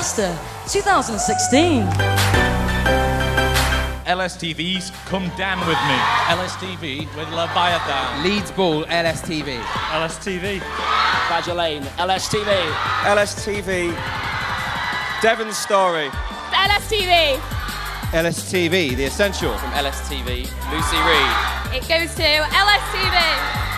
NaSTA 2016. LSTV's Come Down With Me. LSTV with Leviathan. Leeds Ball, LSTV. LSTV. Badger Lane, LSTV. LSTV. Devon's Story. LSTV. LSTV, The Essential. From LSTV, Lucy Reid. It goes to LSTV.